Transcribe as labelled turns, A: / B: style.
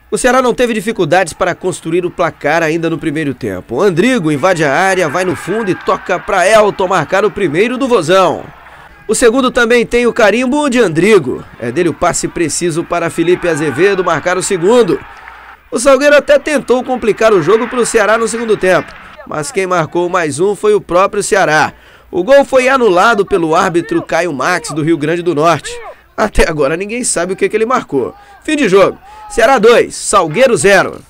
A: O Ceará não teve dificuldades para construir o placar ainda no primeiro tempo. Andrigo invade a área, vai no fundo e toca para Elton marcar o primeiro do Vozão. O segundo também tem o carimbo de Andrigo. É dele o passe preciso para Felipe Azevedo marcar o segundo. O Salgueiro até tentou complicar o jogo para o Ceará no segundo tempo, mas quem marcou mais um foi o próprio Ceará. O gol foi anulado pelo árbitro Caio Max do Rio Grande do Norte. Até agora ninguém sabe o que ele marcou. Fim de jogo. Ceará 2, Salgueiro 0.